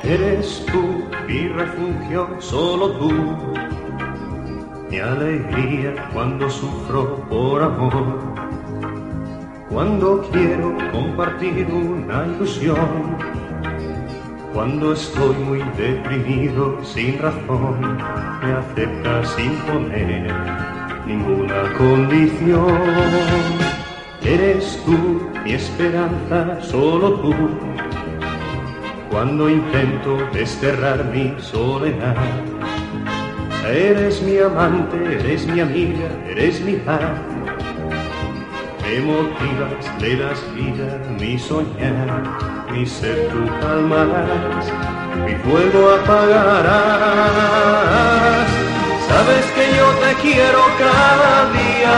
Eres tú mi refugio, solo tú, mi alegría cuando sufro por amor, cuando quiero compartir una ilusión, cuando estoy muy deprimido sin razón, me aceptas sin poner ninguna condición. Eres tú mi esperanza, solo tú, cuando intento desterrar mi soledad. Eres mi amante, eres mi amiga, eres mi paz. Me motivas, le das vida a mi soñar, mi sed tú calmarás, mi fuego apagarás. Sabes que yo te quiero cada día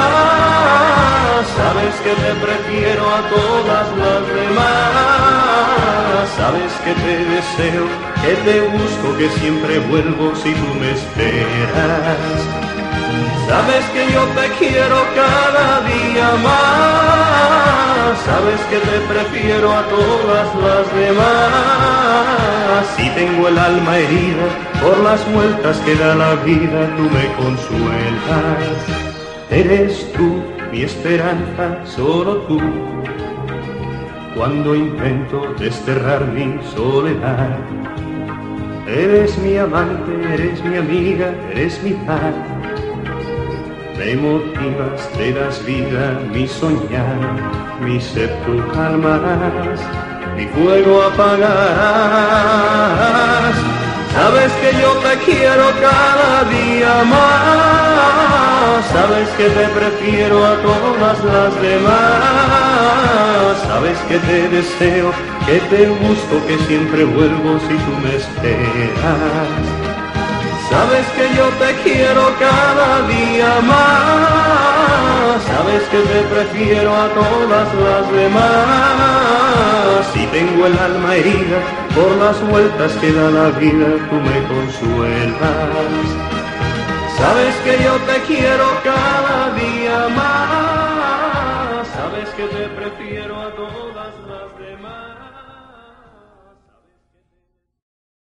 más, sabes que te prefiero a todas las demás, sabes que te deseo, que te busco, que siempre vuelvo si tú me esperas. Sabes que yo te quiero cada día más, sabes que te prefiero a todas las demás. Si tengo el alma herida por las vueltas que da la vida, tú me consuelas. Eres tú mi esperanza, solo tú, cuando intento desterrar mi soledad. Eres mi amante, eres mi amiga, eres mi paz. Me motivas, te das vida, mi soñar, mi sed tú calmarás, mi fuego apagarás. Sabes que yo te quiero cada día más, sabes que te prefiero a todas las demás, sabes que te deseo, que te busco, que siempre vuelvo si tú me esperas. Sabes que yo te quiero cada día más, sabes que te prefiero a todas las demás. Si tengo el alma herida por las vueltas que da la vida, tú me consuelas. Sabes que yo te quiero cada día más, sabes que te prefiero a todas